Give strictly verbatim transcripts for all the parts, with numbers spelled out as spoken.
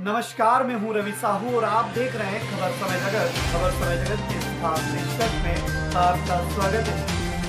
नमस्कार, मैं हूं रवि साहू और आप देख रहे हैं खबर समय जगत। खबर समय जगत के इस खास निष्कर्ष में आपका स्वागत है।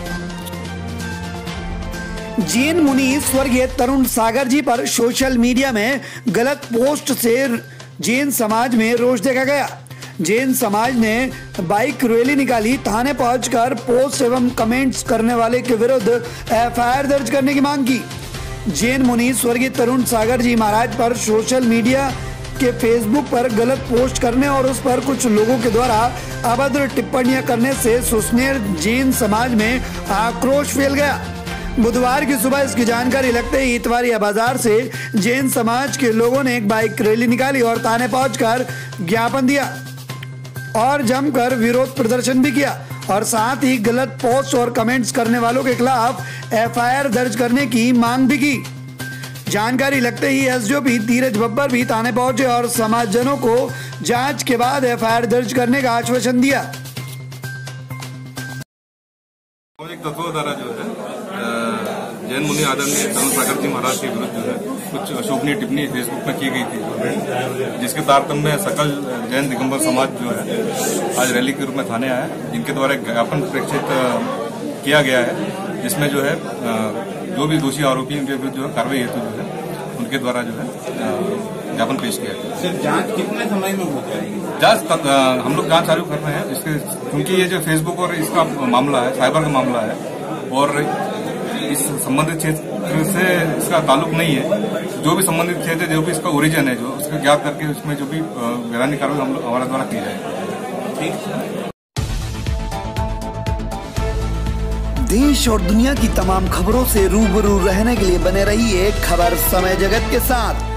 जैन मुनि स्वर्गीय तरुण सागर जी पर सोशल मीडिया में गलत पोस्ट से जैन समाज में रोष देखा गया। जैन समाज ने बाइक रैली निकाली, थाने पहुंचकर पोस्ट एवं कमेंट्स करने वाले के विरुद्ध एफ आई आर दर्ज करने की मांग की। जैन मुनि स्वर्गीय तरुण सागर जी महाराज पर सोशल मीडिया के फेसबुक पर गलत पोस्ट करने और उस पर कुछ लोगों के द्वारा अभद्र टिप्पणियां करने से सुसनेर जैन समाज में आक्रोश फैल गया। बुधवार की सुबह इसकी जानकारी लगते ही इतवारिया बाजार से जैन समाज के लोगों ने एक बाइक रैली निकाली और थाने पहुंचकर ज्ञापन दिया और जमकर विरोध प्रदर्शन भी किया और साथ ही गलत पोस्ट और कमेंट्स करने वालों के खिलाफ एफ आई आर दर्ज करने की मांग भी की। जानकारी लगते ही S D O P Dheeraj Babbar भी थाने पहुंचे और समाजजनों को जांच के बाद एफ आई आर दर्ज करने का आश्वासन दिया। सामाजिक तत्वों द्वारा जो है जैन मुनि आदरणीय तरुण सागर जी महाराज के विरुद्ध जो है कुछ अशोभनीय टिप्पणी फेसबुक में की गई थी, जिसके तारतम्य में सकल जैन दिगंबर समाज जो है आज रैली के रूप में थाने आया है, जिनके द्वारा एक ज्ञापन प्रेक्षित किया गया है, जिसमें जो है जो भी दोषी आरोपी उनके विरुद्ध जो है कार्रवाई हेतु जो है उनके द्वारा जो है ज्ञापन पेश किया गया। सर, जांच कितने समय में हो जाएगी? जांच हम लोग जांच चालू कर रहे हैं इसके, क्योंकि ये जो फेसबुक और इसका मामला है, साइबर का मामला है और इस संबंधित क्षेत्र से इसका ताल्लुक नहीं है। जो भी संबंधित क्षेत्र है, जो भी इसका ओरिजिन है, जो उसका ज्ञात करके उसमें जो भी वैधानिक कार्रवाई हम लोग हमारे द्वारा की जाएगी। ठीक। देश और दुनिया की तमाम खबरों से रूबरू रहने के लिए बने रहिए खबर समय जगत के साथ।